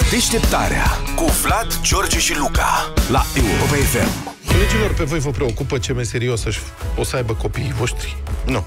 Deșteptarea cu Vlad, George și Luca la Europa FM. Colegilor, pe voi vă preocupă ce meserie o să aibă copiii voștri? Nu.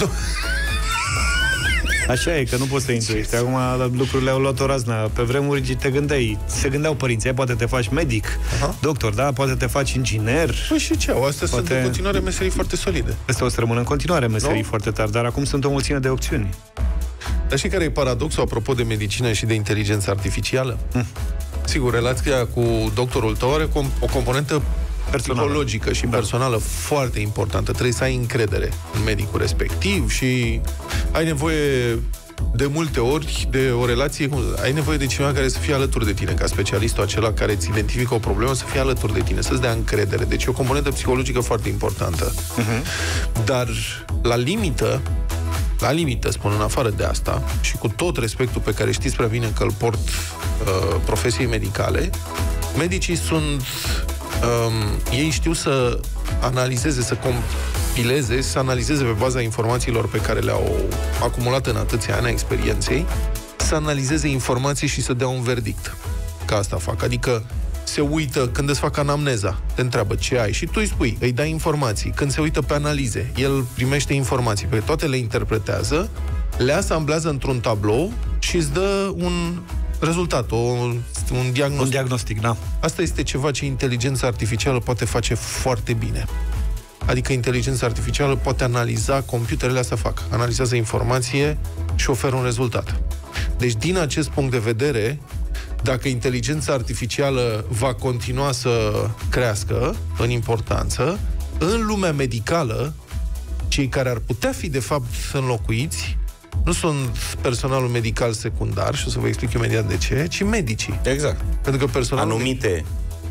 Așa e, că nu poți să intuiești. Acum lucrurile au luat o raznă. Pe vremuri se gândeau părinții, poate te faci medic, doctor, da? Poate te faci inginer. Păi și ce? Astea sunt în continuare meserii foarte solide. Astea o să rămână în continuare meserii foarte tari, dar acum sunt o mulțime de opțiuni. Dar și care e paradoxul apropo de medicină și de inteligență artificială? Sigur, relația cu doctorul tău are o componentă psihologică și personală foarte importantă. Trebuie să ai încredere în medicul respectiv și ai nevoie de multe ori de o relație, ai nevoie de cineva care să fie alături de tine, ca specialistul acela care îți identifică o problemă, să fie alături de tine, să-ți dea încredere. Deci e o componentă psihologică foarte importantă. Dar la limită, spun, în afară de asta, și cu tot respectul pe care știți prea bine că îl port profesiei medicale, medicii sunt ei știu să analizeze, să compileze, să analizeze pe baza informațiilor pe care le-au acumulat în atâția ani a experienței, să analizeze informații și să dea un verdict. Ca asta fac. Adică se uită, când îți fac anamneza, te întreabă ce ai și tu îi spui, îi dai informații. Când se uită pe analize, el primește informații, pe toate le interpretează, le asamblează într-un tablou și îți dă un rezultat, un diagnostic. Un diagnostic, da. Asta este ceva ce inteligența artificială poate face foarte bine. Adică inteligența artificială poate analiza, computerele asta fac, analizează informație și oferă un rezultat. Deci, din acest punct de vedere, dacă inteligența artificială va continua să crească în importanță, în lumea medicală, cei care ar putea fi, de fapt, înlocuiți nu sunt personalul medical secundar, și o să vă explic imediat de ce, ci medicii. Exact. Pentru că personalul anumite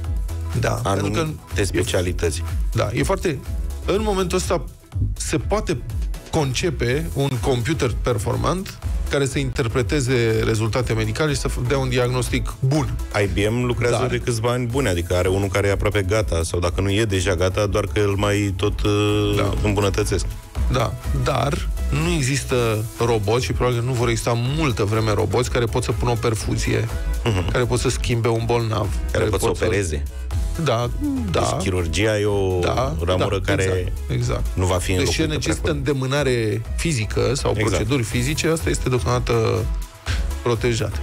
specialități. Da, e foarte... În momentul ăsta se poate concepe un computer performant care să interpreteze rezultate medicale și să dea un diagnostic bun. IBM lucrează de câțiva ani buni, adică are unul care e aproape gata, sau dacă nu e deja gata, doar că îl mai tot îmbunătățesc. Da, dar nu există roboți și probabil nu vor exista multă vreme roboți care pot să pună o perfuzie, care pot să schimbe un bolnav, care pot să opereze. Da. Deci chirurgia e o ramură care nu va fi înlocuită. Deci necesită îndemânare fizică sau proceduri fizice, asta este deocamdată protejat.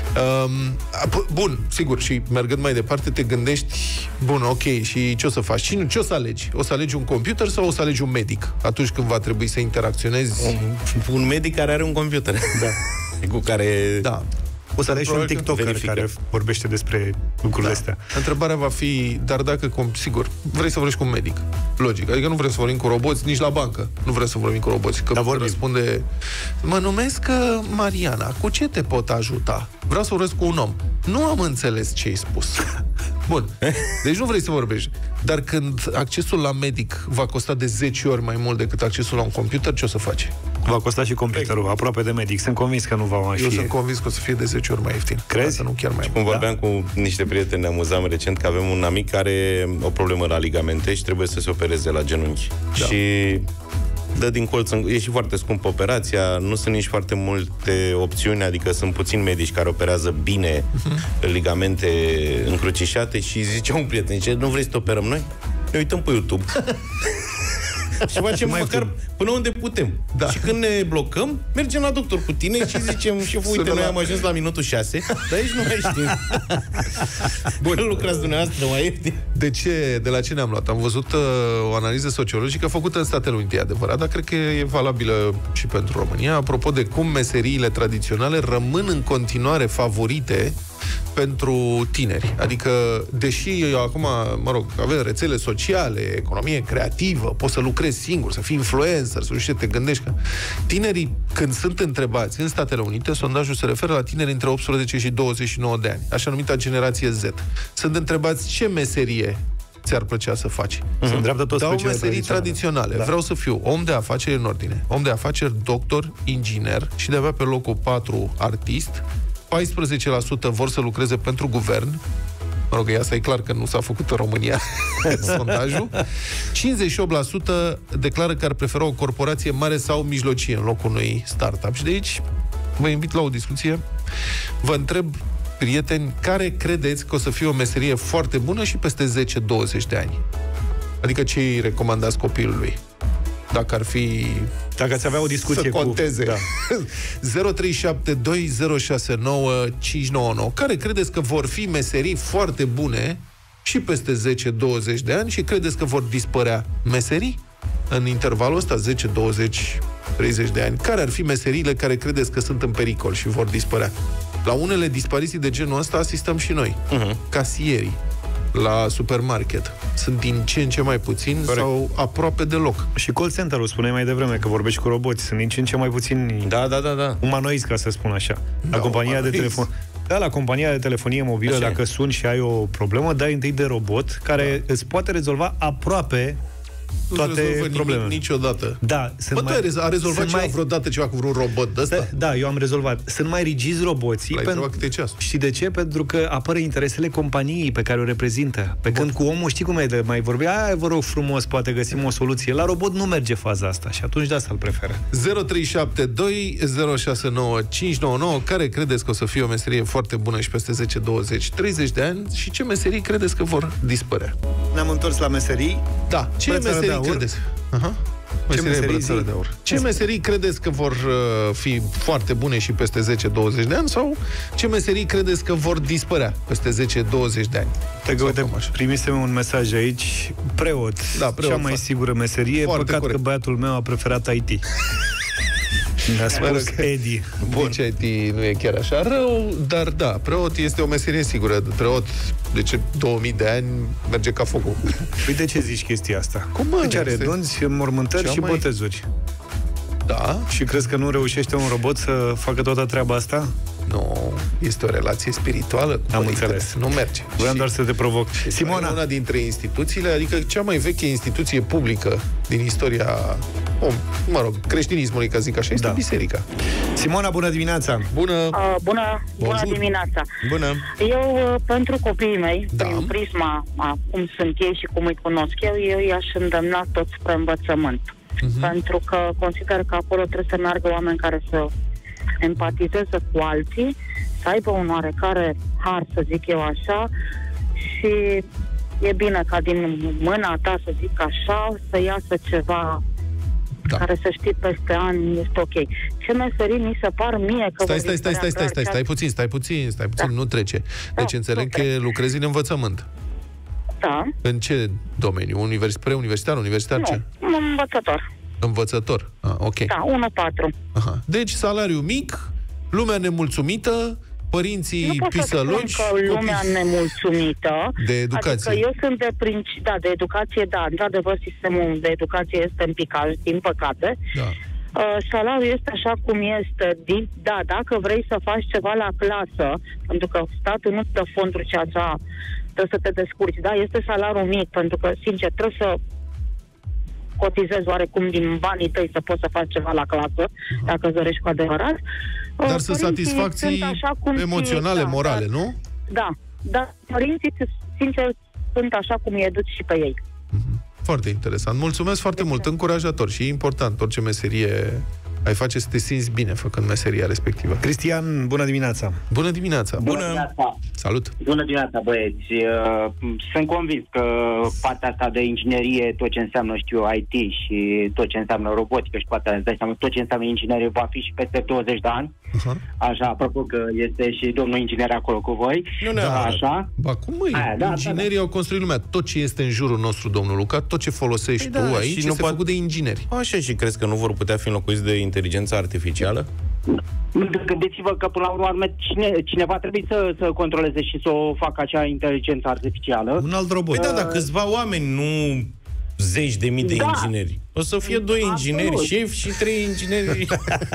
Bun, sigur, și mergând mai departe te gândești, bun, ok, și ce o să faci? Și ce o să alegi? O să alegi un computer sau o să alegi un medic atunci când va trebui să interacționezi? Un medic care are un computer. Da. Cu care... Da. O să alegi un TikToker care vorbește despre lucrurile astea. Întrebarea va fi, dar dacă, sigur, vrei să vorbești cu un medic. Logic. Adică nu vrem să vorbim cu roboți, nici la bancă. Nu vrem să vorbim cu roboți. Că răspunde, mă numesc Mariana, cu ce te pot ajuta? Vreau să vorbesc cu un om. Nu am înțeles ce ai spus. Bun. Deci nu vrei să vorbești. Dar când accesul la medic va costa de 10 ori mai mult decât accesul la un computer, ce o să faci? Va costa și computerul, aproape de medic. Sunt convins că nu va mai fi. Eu sunt convins că o să fie de 10 ori mai ieftin. Crezi? Nu chiar mai mult. Cum vorbeam cu niște prieteni, ne amuzam recent că avem un amic care are o problemă la ligamente și trebuie să se opereze la genunchi. Și dă din colț, e și foarte scumpă operația, nu sunt nici foarte multe opțiuni, adică sunt puțini medici care operează bine ligamente încrucișate și zice un prieten, zice, nu vrei să te operăm noi? Ne uităm pe YouTube. Și facem măcar până unde putem. Și când ne blocăm, mergem la doctor cu tine și zicem, șeful, uite, noi am ajuns la minutul 6, dar aici nu mai știm. Bun, lucrați dumneavoastră mai ieftin. De la ce ne-am luat? Am văzut o analiză sociologică făcută în Statele Unite, e adevărat, dar cred că e valabilă și pentru România, apropo de cum meseriile tradiționale rămân în continuare favorite pentru tineri. Adică, deși acum, avem rețele sociale, economie creativă, poți să lucrezi singur, să fii influencer, să nu știu, te gândești că... Tinerii, când sunt întrebați în Statele Unite, sondajul se referă la tineri între 18 și 29 de ani, așa numita generație Z. Sunt întrebați ce meserie ți-ar plăcea să faci. Se îndreaptă toți dau meserii tradiționale. Da. Vreau să fiu om de afaceri în ordine, om de afaceri, doctor, inginer și de-abia pe locul 4 artist. 14% vor să lucreze pentru guvern. Mă rog, asta e clar că nu s-a făcut în România sondajul. 58% declară că ar prefera o corporație mare sau mijlocie în locul unui startup. Și de aici vă invit la o discuție. Vă întreb prieteni, care credeți că o să fie o meserie foarte bună și peste 10-20 de ani? Adică ce îi recomandați copilului? Dacă ar fi... Dacă ați avea o discuție să conteze. Da. 0372069599. Care credeți că vor fi meserii foarte bune și peste 10-20 de ani și credeți că vor dispărea meserii în intervalul ăsta, 10, 20, 30 de ani? Care ar fi meseriile care credeți că sunt în pericol și vor dispărea? La unele dispariții de genul ăsta asistăm și noi. Casierii la supermarket sunt din ce în ce mai puțini sau aproape deloc. Și call center-ul, spuneai mai devreme, că vorbești cu roboți, sunt din ce în ce mai puțini umanoizi, ca să spun așa. La compania de telefon. Da, la compania de telefonie mobilă, așa, dacă suni și ai o problemă, dai întâi de robot, care îți poate rezolva aproape toate problemele. Niciodată. Da, a rezolvat vreodată ceva cu vreun robot de ăsta? Da, eu am rezolvat. Sunt mai rigizi roboții. L-ai întrebat câte ceas. Și de ce? Pentru că apără interesele companiei pe care o reprezintă. Pe când cu omul, știi cum e de mai vorbi? Vă rog frumos, poate găsim o soluție. La robot nu merge faza asta și atunci de asta îl preferă. 0372069599. Care credeți că o să fie o meserie foarte bună și peste 10, 20, 30 de ani și ce meserii credeți că vor dispărea? Ne-am întors la meserii. Da, ce meserii credeți? Ce meserii credeți că vor fi foarte bune și peste 10-20 de ani sau ce meserii credeți că vor dispărea peste 10-20 de ani? Primisem un mesaj aici. Preot. Da, preot, cea mai sigură meserie. Foarte păcat corect. Că băiatul meu a preferat IT. Mi-a spus Edi. Nici IT nu e chiar așa rău, dar da, preot este o meserie sigură. Preot, de ce 2000 de ani merge ca focul. Păi de ce zici chestia asta? Cum mă? Deci are donți, mormântări și botezuri. Da? Și crezi că nu reușește un robot să facă toată treaba asta? Nu, este o relație spirituală. Am înțeles. Nu merge. Vreau doar să te provoc. Simona. Una dintre instituțiile, adică cea mai veche instituție publică din istoria, creștinismului, ca zic așa, este biserica. Simona, bună dimineața! Bună dimineața! Bună! Eu, pentru copiii mei, prin prisma a cum sunt ei și cum îi cunosc eu i-aș îndemna tot spre învățământ. Pentru că consider că acolo trebuie să meargă oameni care să empatizeze cu alții, să aibă un oarecare har, să zic eu așa, și e bine ca din mâna ta, să zic așa, să iasă ceva care să știi peste ani este ok. Ce meserii mi se par mie că... Stai puțin, nu trece. Deci înțeleg că lucrezi în învățământ. Da. În ce domeniu? Preuniversitar, universitar, ce? Învățător. Învățător. Ok. Da, 1-4. Deci salariu mic, lumea nemulțumită, părinții pisălogi. Nu pot să spun că lumea nemulțumită. De educație. Adică eu sunt de educație, da. Într-adevăr, sistemul de educație este în picaj, din păcate. Da. Salariul este așa cum este. Da, dacă vrei să faci ceva la clasă, pentru că statul nu-ți dă fonduri și așa, trebuie să te descurci. Da, este salariul mic, pentru că, sincer, trebuie să cotizezi oarecum din banii tăi să poți să faci ceva la clasă, dacă dorești cu adevărat. Dar să satisfacții emoționale, morale, nu? Da, dar părinții, sincer, sunt așa cum îi educi și pe ei. Foarte interesant. Mulțumesc foarte mult, încurajator și e important orice meserie ai face să te simți bine făcând meseria respectivă. Cristian, bună dimineața! Bună dimineața! Bună dimineața! Salut! Bună dimineața, băieți! Sunt convins că partea asta de inginerie, tot ce înseamnă, IT și tot ce înseamnă robotică și poate îți dai seama, tot ce înseamnă inginerie va fi și peste 20 de ani. Așa, apropo că este și domnul inginer acolo cu voi. Așa. Ba, cum inginerii au construit lumea. Tot ce este în jurul nostru, domnul Luca, tot ce folosești tu aici este făcut de ingineri. Așa, și crezi că nu vor putea fi înlocuiți de inteligența artificială? Gândiți-vă că până la urmă cineva trebuie să controleze și să o facă acea inteligență artificială. Un alt robot. Da, câțiva oameni, nu zeci de mii de ingineri. O să fie 2 ingineri șefi și 3 ingineri.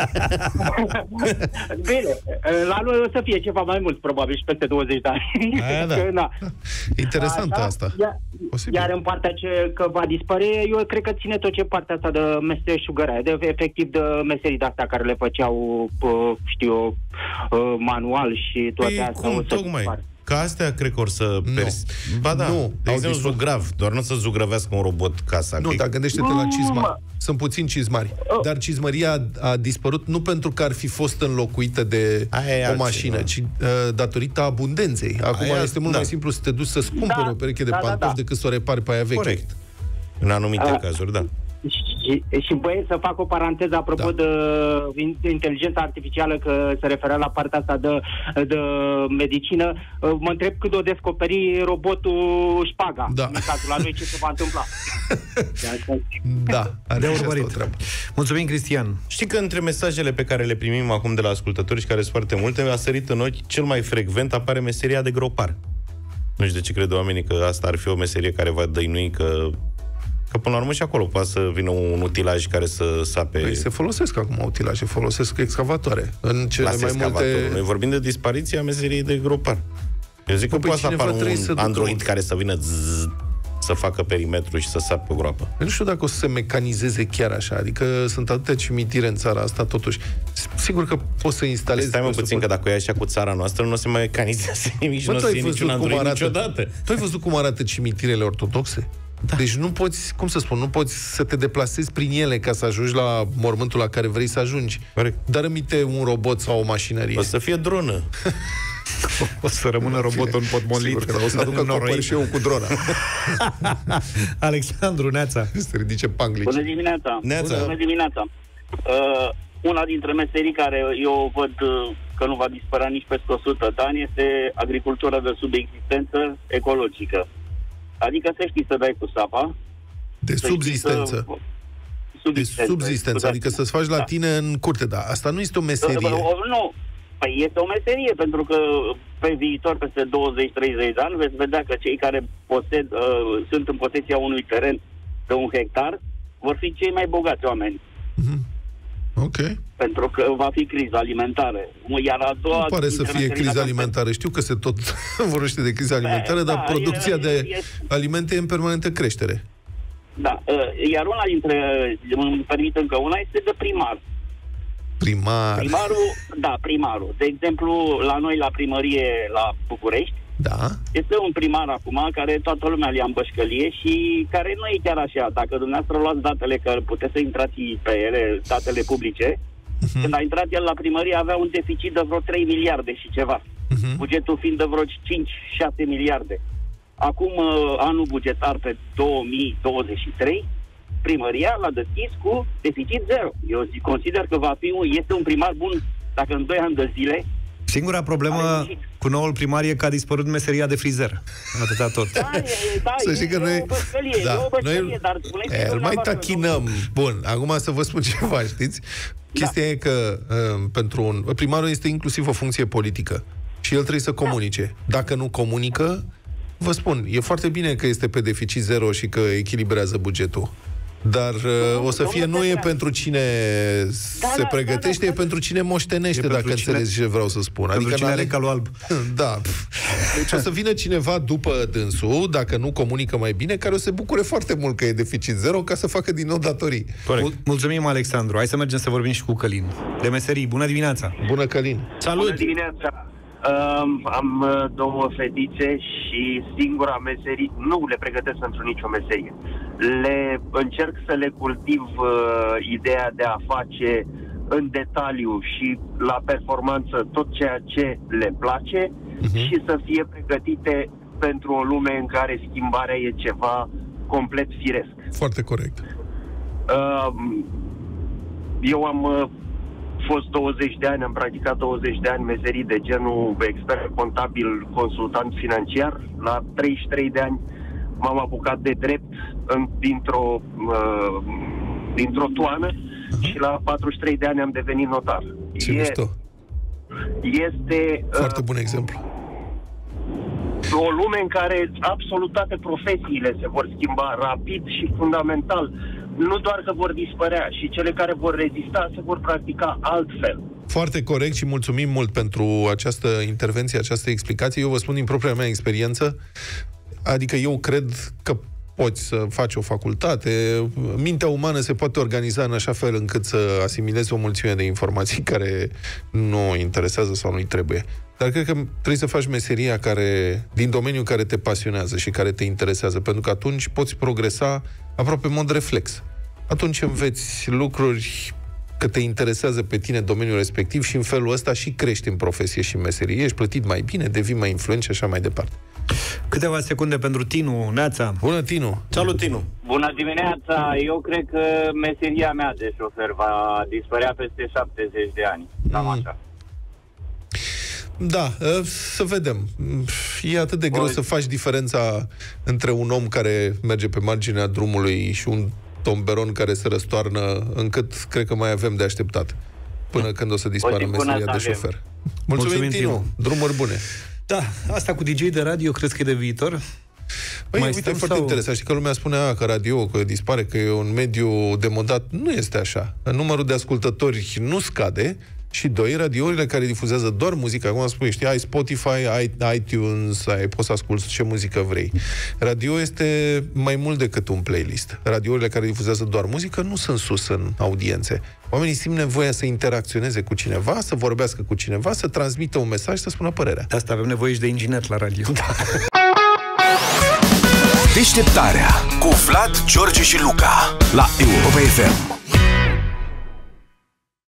Bine, la noi o să fie ceva mai mult, probabil, și peste 20 de ani. Interesant asta. Iar în partea că va dispărea, eu cred că ține tot ce partea asta de meseșugăraie, efectiv de meserii de-astea care le făceau, manual și toate astea. Cum, tocmai? Ca astea cred că or să... Ba da, nu, de exemplu zugrav, doar nu să zugrăvească un robot casa. Nu, dar gândește-te la cizmari. Sunt puțini cizmari. Dar cizmăria a dispărut nu pentru că ar fi fost înlocuită de o mașină, ci datorită abundenței. Acum este mult mai simplu să te duci să-ți cumperi o pereche de pantofi decât să o repari pe aia veche. Corect. În anumite cazuri, da. Și băieți, să fac o paranteză apropo de inteligența artificială, că se referă la partea asta de medicină. Mă întreb cât o descoperi robotul Șpaga. Da. În cazul la noi ce se va întâmpla. Da, de urmărit. Mulțumim, Cristian. Știi că între mesajele pe care le primim acum de la ascultători și care sunt foarte multe, a sărit în ochi cel mai frecvent apare meseria de gropar. Nu știu de ce cred oamenii că asta ar fi o meserie care va dăinui, că până la urmă și acolo poate să vină un utilaj care să sape... Păi se folosesc acum utilaje, folosesc excavatoare. În cele mai multe... Noi vorbim de dispariția meseriei de gropar. Eu zic că poate să apară un android care să vină să facă perimetru și să sape o groapă. Nu știu dacă o să se mecanizeze chiar așa, adică sunt atâtea cimitire în țara asta, totuși. Sigur că poți să instalezi... Stai puțin, că dacă e așa cu țara noastră, nu o să mecanizează nimic și nu o să fie niciun android niciodată. Tu ai văzut cum arată cimitirele ortodoxe? Da. Deci nu poți, cum să spun, nu poți să te deplasezi prin ele ca să ajungi la mormântul la care vrei să ajungi. Corect. Dar îmite un robot sau o mașinărie. O să fie dronă. O să rămână robotul în podmolit. Sigur că o să aducă copări și eu cu drona. Alexandru, neața. Se ridice panglici. Bună dimineața. Bună dimineața. Una dintre meserii care eu văd că nu va dispărea nici peste 100 de ani este agricultura de subsistență ecologică. Adică să știi să dai cu sapa. De subsistență. De subsistență, adică să-ți faci la tine în curte, da. Asta nu este o meserie. Nu. Păi este o meserie, pentru că pe viitor, peste 20-30 de ani, veți vedea că cei care sunt în posesia unui teren de 1 hectar vor fi cei mai bogați oameni. Ok. Pentru că va fi criza alimentară. Iar a doua... Nu pare să fie criza alimentară. Știu că se tot vorbește de criza alimentară, dar producția de alimente e în permanentă creștere. Da. Iar una dintre... Îmi permit încă una, este de primar. Primarul. De exemplu, la noi, la primărie, la București, da. Este un primar acum care toată lumea le-a în bășcălie și care nu e chiar așa. Dacă dumneavoastră luați datele, că puteți să intrați pe ele, datele publice, când a intrat el la primărie avea un deficit de vreo 3 miliarde și ceva. Bugetul fiind de vreo 5-6 miliarde. Acum, anul bugetar pe 2023, primăria l-a deschis cu deficit zero. Eu consider că este un primar bun dacă în 2 ani de zile. Singura problemă cu noul primar e că a dispărut meseria de frizer. Atâta tot. Să știi că noi... dar îl mai tachinăm. Bun, acum să vă spun ceva, știți? Chestia e că primarul este inclusiv o funcție politică și el trebuie să comunice. Dacă nu comunică, vă spun, e foarte bine că este pe deficit zero și că echilibrează bugetul. Dar o să fie, nu e pentru cine se pregătește, e pentru cine moștenește, dacă înțelegi ce vreau să spun. Adică cine are calul alb. Da. Deci o să vină cineva după dânsul, dacă nu comunică mai bine, care o să se bucure foarte mult că e deficit zero, ca să facă din nou datorii. Mulțumim, Alexandru. Hai să mergem să vorbim și cu Călin. De meserii. Bună dimineața! Bună, Călin! Salut! Bună dimineața! Am 2 fetițe și singura meserie, nu le pregătesc pentru nicio meserie. Încerc să le cultiv ideea de a face în detaliu și la performanță tot ceea ce le place și să fie pregătite pentru o lume în care schimbarea e ceva complet firesc. Foarte corect. Eu am fost 20 de ani, am practicat 20 de ani meserii de genul expert contabil, consultant financiar. La 33 de ani m-am apucat de drept dintr-o toană și la 43 de ani am devenit notar. Este foarte bun exemplu. O lume în care absolut toate profesiile se vor schimba rapid și fundamental. Nu doar că vor dispărea, și cele care vor rezista se vor practica altfel. Foarte corect și mulțumim mult pentru această intervenție, această explicație. Eu vă spun din propria mea experiență, adică eu cred că poți să faci o facultate, mintea umană se poate organiza în așa fel încât să asimilezi o mulțime de informații care nu o interesează sau nu-i trebuie. Dar cred că trebuie să faci meseria din domeniul care te pasionează și care te interesează, pentru că atunci poți progresa aproape în mod reflex. Atunci înveți lucruri că te interesează pe tine domeniul respectiv și în felul ăsta și crești în profesie și în meserie. Ești plătit mai bine, devii mai influent și așa mai departe. Câteva secunde pentru Tinu. Neața. Bună, Tinu. Salut, Tinu. Bună dimineața. Eu cred că meseria mea de șofer va dispărea peste 70 de ani. Cam așa. Da, să vedem. E atât de greu să faci diferența între un om care merge pe marginea drumului și un tomberon care se răstoarnă, încât cred că mai avem de așteptat până când o să dispară meseria de șofer. Mulțumim, Tinu. Drumuri bune. Da, asta cu DJ de radio crezi că e de viitor? Uite, foarte interesant. Știi că lumea spune că radio, că dispare, că e un mediu demodat. Nu este așa. Numărul de ascultători nu scade. Și doi, radiourile care difuzează doar muzică, acum spui, știi, ai Spotify, ai iTunes, poți să asculti ce muzică vrei. Radio este mai mult decât un playlist. Radiourile care difuzează doar muzică nu sunt sus în audiențe. Oamenii simt nevoia să interacționeze cu cineva, să vorbească cu cineva, să transmită un mesaj, să spună părerea. De asta avem nevoie și de inginer la radio. Deșteptarea cu Vlad, George și Luca la Europa FM.